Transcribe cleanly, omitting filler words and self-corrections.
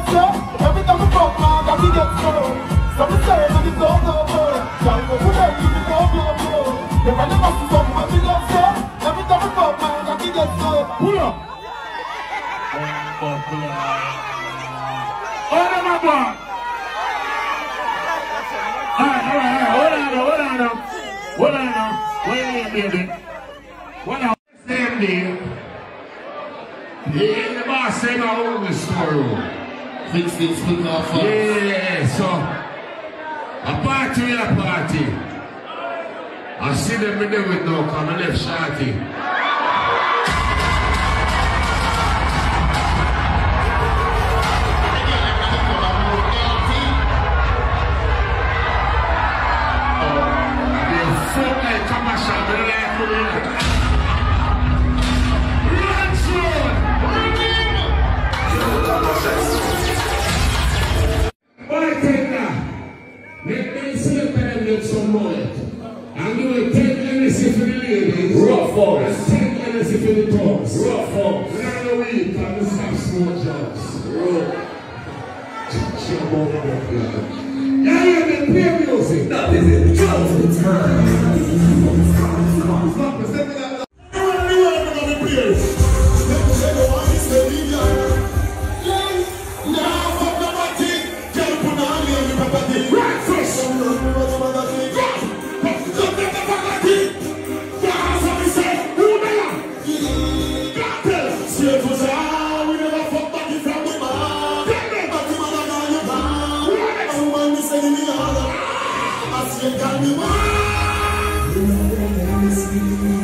so. Every time we fuck, man, that we get so. Some say that it's all over. Can't go for them, you can go blow. If I never see something, what we get so. Every time we fuck, man, that we get so. Pull up. Hold on, my boy. Alright, hold on now. Wait, baby. What else? Same day. Yeah, the boss said I own the storeroom. Fix off. Yeah, so a party. I see them in there with no come left shorty. They fuck like commercial, they like let me see if I can get some more. I'm doing 10 energy for the ladies. Rough force. And 10 energy for the dogs. Rough force. We're not the week, I'm just have small jobs. Jump over there. Yeah, you play music. That is it. Come to the time. Stop presenting that. I want to know what I'm going to play. Let me say the one is the leader. Got me